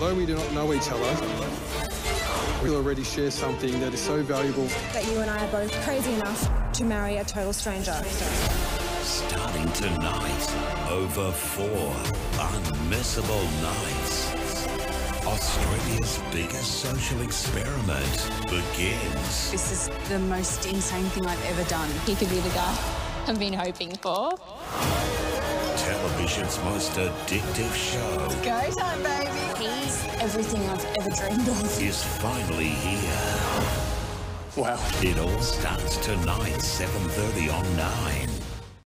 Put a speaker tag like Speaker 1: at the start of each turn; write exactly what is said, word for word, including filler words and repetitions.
Speaker 1: Although we do not know each other, we already share something that is so valuable.
Speaker 2: That you and I are both crazy enough to marry a total stranger.
Speaker 3: Starting tonight, over four unmissable nights. Australia's biggest social experiment begins.
Speaker 4: This is the most insane thing I've ever done.
Speaker 5: He could be the guy I've been hoping for.
Speaker 3: Television's most addictive show.
Speaker 4: Go time, baby.
Speaker 5: He's everything I've ever dreamed of.
Speaker 3: Is finally here.
Speaker 1: Wow.
Speaker 3: It all starts tonight, seven thirty on nine.